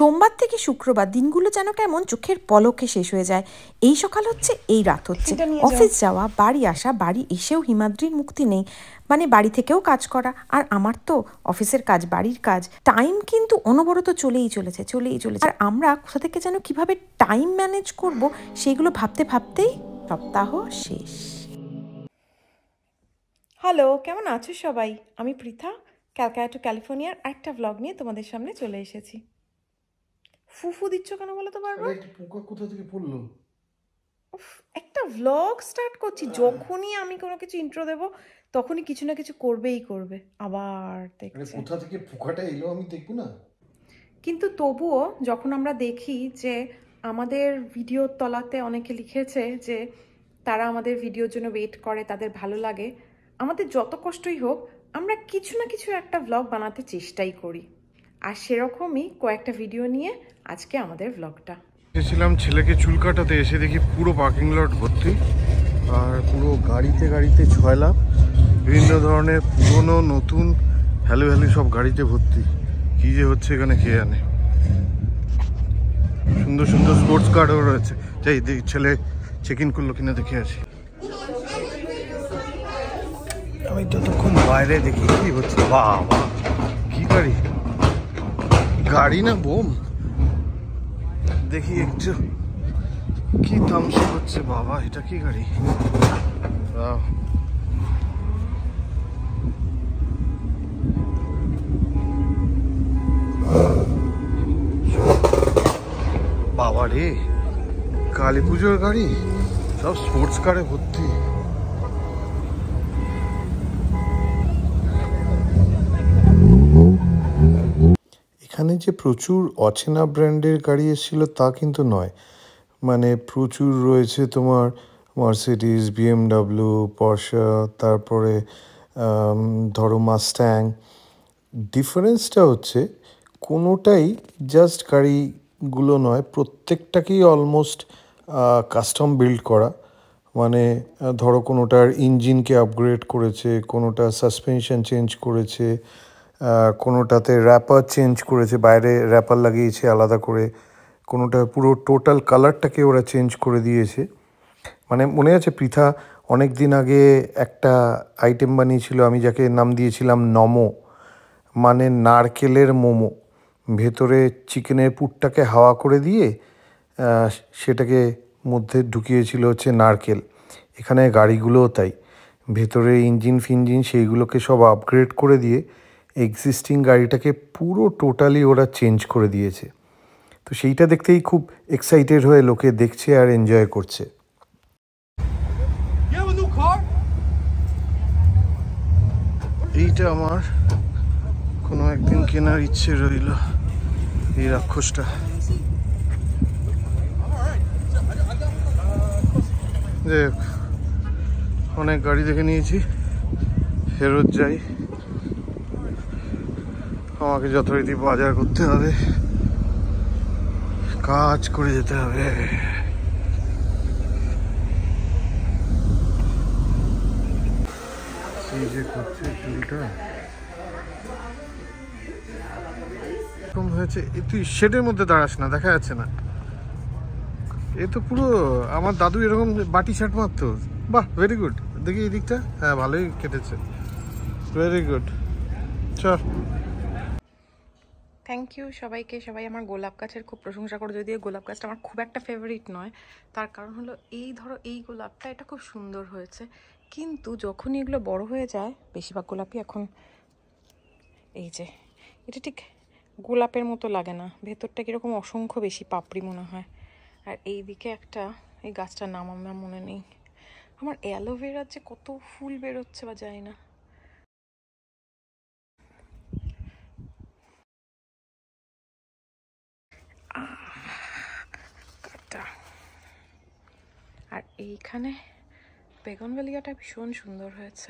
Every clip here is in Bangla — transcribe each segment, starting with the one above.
সোমবার থেকে শুক্রবার দিনগুলো যেন কেমন চোখের পলকে শেষ হয়ে যায়। এই সকাল হচ্ছে, এই রাত হচ্ছে, অফিস যাওয়া, বাড়ি আসা, বাড়ি এসেও হিমাদ্রির মুক্তি নেই। মানে বাড়ি থেকেও কাজ করা, আর আমার তো অফিসের কাজ, বাড়ির কাজ, টাইম কিন্তু অনবরত চলেই চলেছে। আর আমরা কোথা থেকে যেন কিভাবে টাইম ম্যানেজ করব সেগুলো ভাবতে ভাবতেই সপ্তাহ শেষ। হ্যালো, কেমন আছো সবাই? আমি পৃথা, ক্যালকাটা টু ক্যালিফোর্নিয়ার একটা ব্লগ নিয়ে তোমাদের সামনে চলে এসেছি। ফুফু দিচ্ছ কেন বলো তো বারবার? পোকা কোথা থেকে পড়লো? একটা ব্লগ স্টার্ট করছি, যখনই আমি কোনো কিছু ইন্ট্রো দেব তখনই কিছু না কিছু করবেই করবে। আবার দেখছে কোথা থেকে পোকাটা এলো আমি দেখবো না? কিন্তু তবুও যখন আমরা দেখি যে আমাদের ভিডিওর তলাতে অনেকে লিখেছে যে তারা আমাদের ভিডিওর জন্য ওয়েট করে, তাদের ভালো লাগে, আমাদের যত কষ্টই হোক আমরা কিছু না কিছু একটা ব্লগ বানাতে চেষ্টাই করি। আর সেরকমই কয়েকটা ভিডিও নিয়ে আজকে আমাদের ব্লগটা। এসেছিলাম ছেলেকে চুল কাটাতে, এসে দেখি পুরো পার্কিং লট ভর্তি, আর পুরো গাড়িতে গাড়িতে ছয়লা, বিভিন্ন ধরনের পুরনো নতুন ভ্যালু সব গাড়িতে ভর্তি। কি যে হচ্ছে এখানে কে জানে। সুন্দর সুন্দর স্পোর্টস কারও রয়েছে। যাই ছেলে চেক ইন করলো কিনা দেখে আসি। আমি ততক্ষণ বাইরে দেখি কি হচ্ছে। বাবা, কি গাড়ি! গাড়ি না বোম, দেখি একটু কি তামসা হচ্ছে। বাবা, এটা কি গাড়ি! বাবা রে, কালী পুজোর গাড়ি, সব স্পোর্টস কারে ভর্তি। এখানে যে প্রচুর অচেনা ব্র্যান্ডের গাড়ি এসেছিল তা কিন্তু নয়, মানে প্রচুর রয়েছে তোমার মার্সিডিজ, বিএমডাব্লিউ, পর্শা, তারপরে ধরো মাস্ট্যাং। ডিফারেন্সটা হচ্ছে কোনোটাই জাস্ট গাড়িগুলো নয়, প্রত্যেকটাকেই অলমোস্ট কাস্টম বিল্ড করা। মানে ধরো কোনোটার ইঞ্জিনকে আপগ্রেড করেছে, কোনোটা সাসপেনশন চেঞ্জ করেছে, কোনোটাতে র্যাপার চেঞ্জ করেছে, বাইরে র্যাপার লাগিয়েছে আলাদা করে, কোনোটা পুরো টোটাল কালারটাকে ওরা চেঞ্জ করে দিয়েছে। মানে মনে আছে পৃথা অনেক দিন আগে একটা আইটেম বানিয়েছিল, আমি যাকে নাম দিয়েছিলাম নমো, মানে নারকেলের মোমো। ভেতরে চিকেনের পুরটাকে হাওয়া করে দিয়ে সেটাকে মধ্যে ঢুকিয়েছিল হচ্ছে নারকেল। এখানে গাড়িগুলোও তাই, ভেতরে ইঞ্জিন ফিঞ্জিন সেইগুলোকে সব আপগ্রেড করে দিয়ে এক্সিস্টিং গাড়িটাকে পুরো টোটালি ওরা চেঞ্জ করে দিয়েছে। তো সেইটা দেখতেই খুব এক্সাইটেড হয়ে লোকে দেখছে আর এনজয় করছে। এইটা আমার কোনো একদিন কেনার ইচ্ছে রইল, এই রাক্ষসটা। দেখ, অনেক গাড়ি দেখে নিয়েছি, ফেরত যাই। আমাকে যথারীতি বাজার করতে হবে, কাজ করে যেতে হবে। এই যে করছে চুলটা এরকম হয়েছে। তুই শেডের মধ্যে দাঁড়াস না, দেখা যাচ্ছে না। এ তো পুরো আমার দাদু এরকম বাটি শার্ট মারতো। বাহ, ভেরি গুড। দেখি এই দিকটা, হ্যাঁ ভালোই কেটেছে, ভেরি গুড। চল, থ্যাংক ইউ সবাইকে। সবাই আমার গোলাপ গাছের খুব প্রশংসা করে, যদিও গোলাপ গাছটা আমার খুব একটা ফেভারিট নয়। তার কারণ হলো এই ধরো এই গোলাপটা, এটা খুব সুন্দর হয়েছে, কিন্তু যখনই এগুলো বড় হয়ে যায়, বেশিরভাগ গোলাপই এখন এই যে এটা ঠিক গোলাপের মতো লাগে না, ভেতরটা কীরকম অসংখ্য বেশি পাপড়ি মনে হয়। আর এই দিকে একটা, এই গাছটার নাম আমার মনে নেই। আমার অ্যালোভেরার যে কত ফুল বেরোচ্ছে বা যায় না। আর এইখানে বেগুনভেলিয়াটা ভীষণ সুন্দর হয়েছে।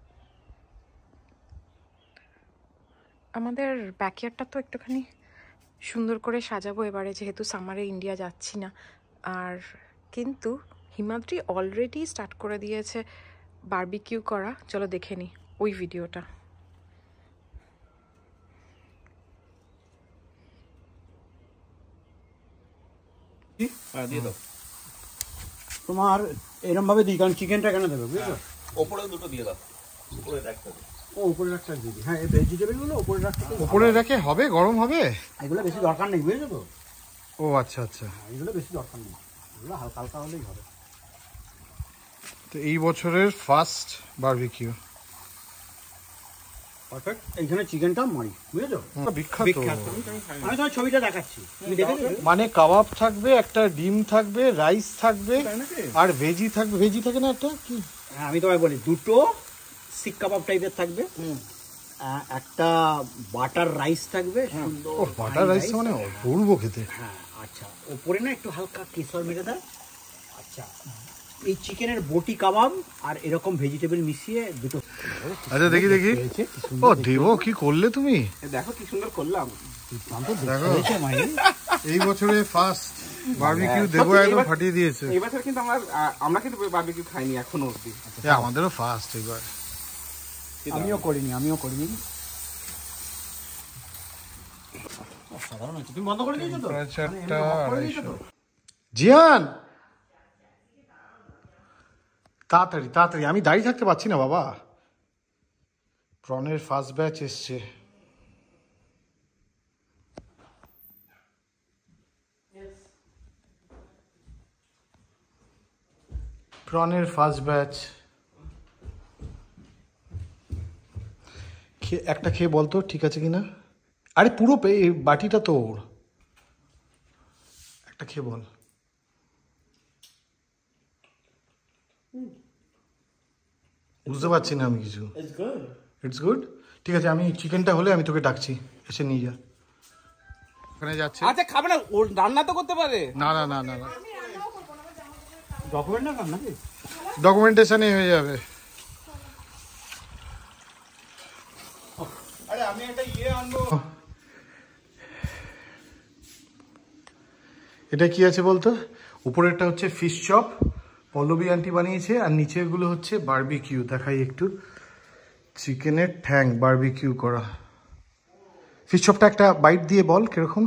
আমাদের ব্যাকইয়ার্ডটা তো একটুখানি সুন্দর করে সাজাবো এবারে, যেহেতু সামারে ইন্ডিয়া যাচ্ছি না। আর কিন্তু হিমাদ্রি অলরেডি স্টার্ট করে দিয়েছে বারবিকিউ করা, চলো দেখে নিই ওই ভিডিওটা। হ্যাঁ দিয়ে দাও। তোমার এরকম ভাবে দিই, কারণ চিকেনটা এখানে দেবে, বুঝছো? ওপরেও দুটো দিয়ে দাও, উপরে রাখতে হবে। ও উপরে রাখতে দিবি, হ্যাঁ এই ভেজিটেবলগুলো উপরে রাখতে উপরে রেখে হবে, গরম হবে। এগুলো বেশি দরকার নেই, বুঝেছো তো? ও আচ্ছা আচ্ছা। এগুলো বেশি দরকার নেই, এগুলো হালকা হালকা হলেই হবে। তো এই বছরের ফার্স্ট বারবিকিউ পারফেক্ট। এইখানে চিকেনটা মারি, বুঝেছো? বিখ্যাত। আমি তোমার ছবিটা দেখাচ্ছি, তুমি দেখে নেবে। মানে কাবাব থাকবে, একটা ডিম থাকবে, রাইস থাকবে, আর ভেজি থাকবে। ভেজি থাকে না একটা কি? হ্যাঁ আমি তোমায় বলি, দুটো শিক কাবাব টাইপের থাকবে, একটা বাটার রাইস থাকবে, সুন্দর ও বাটার রাইস মানে অপূর্ব খেতে। হ্যাঁ আচ্ছা, ওপরে না একটু হালকা কেশর মেরে দেয়। আচ্ছা, এই চিকেনের বটি কাবাব আর এরকম ভেজিটেবল মিশিয়ে দুটো। আচ্ছা দেখি দেখি। ও দেবো, কি করলে তুমি? দেখো কি সুন্দর করলাম। দেখো এই বছরে ফার্স্ট বারবিকিউ দেবো একদম ফাটিয়ে দিয়েছে। এই বছর কিন্তু আমরা কিন্তু বারবিকিউ খাইনি এখনো অবধি। আমাদেরও ফার্স্ট এবার। আমিও করিনি। সাধারণ আছে, তুমি বন্ধ করে দিয়েছো তো? চারটা 250। জিয়ান তাড়াতাড়ি তাড়াতাড়ি, আমি দাঁড়িয়ে থাকতে পারছি না বাবা। প্রনের ফার্স্ট ব্যাচ এসছে। প্রনের ফার্স্ট ব্যাচ একটা খেয়ে বলতো ঠিক আছে কিনা। আরে পুরো বাটিটা তোর, একটা খেয়ে বল। বুঝতে পারছি না আমি কিছু। It's good. ঠিক আছে, আমি চিকেনটা হলে আমি তোকে ডাকছি, এসে নিয়ে যা। ওখানে যাচ্ছে। আচ্ছা খাবে না, ও রান্না তো করতে পারে। না না না না না, ডকুমেন্ট না কার নাকি? ডকুমেন্টেশনই হয়ে যাবে। আরে আমি একটা আনবো। এটা কি আছে বলতো? উপরেরটা হচ্ছে ফিশ চপ, পল্লবী আন্টি বানিয়েছে, আর নিচেরগুলো হচ্ছে বারবিকিউ। দেখাই একটু, চিকেনের ঠ্যাং বারবিকিউ করা। ফিশ চপটা একটা বাইট দিয়ে বল কিরকম।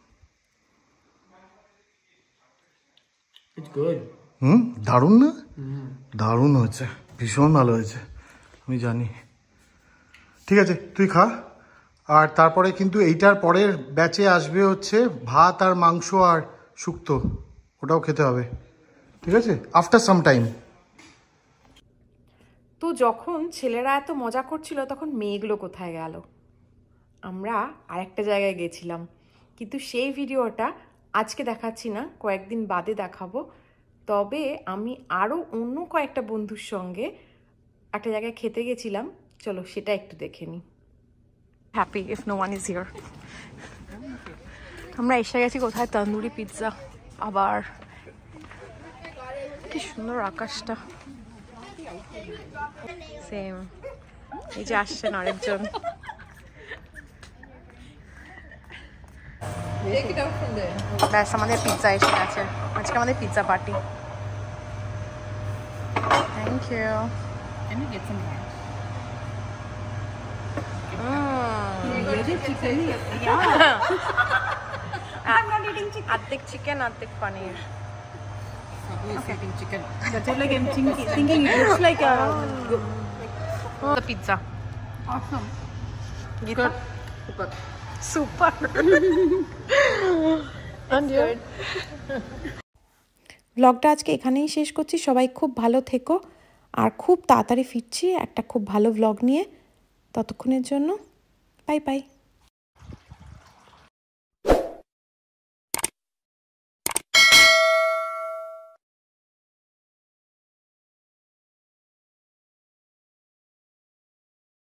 দারুণ না? দারুণ হয়েছে, ভীষণ ভালো হয়েছে, আমি জানি। ঠিক আছে তুই খা। আর তারপরে কিন্তু এইটার পরের ব্যাচে আসবে হচ্ছে ভাত আর মাংস আর শুক্তো, ওটাও খেতে হবে, ঠিক আছে, আফটার সাম টাইম। তো যখন ছেলেরা এত মজা করছিল তখন মেয়েগুলো কোথায় গেল? আমরা আরেকটা জায়গায় গেছিলাম, কিন্তু সেই ভিডিওটা আজকে দেখাচ্ছি না, কয়েকদিন বাদে দেখাবো। তবে আমি আরও অন্য কয়েকটা বন্ধুর সঙ্গে একটা জায়গায় খেতে গেছিলাম, চলো সেটা একটু দেখে নিই। Happy if no one is here. আমরা এসে গেছি কোথায়? তন্দুরি পিৎজা। আবার কি সুন্দর আকাশটা, সেম। এই যে আসছেন আরেকজন। ব্যাস আমাদের পিৎজা এসে গেছে, আজকে আমাদের পিৎজা পার্টি। Thank you. অর্ধেক চিকেন অর্ধেক paneer. Chicken. That's what like I'm thinking it looks like a The pizza. awesome. Geeta? Super. And you? ব্লগটা আজকে এখানেই শেষ করছি। সবাই খুব ভালো থেকো, আর খুব তাড়াতাড়ি ফিরছি একটা খুব ভালো ব্লগ নিয়ে। ততক্ষণের জন্য বাই বাই।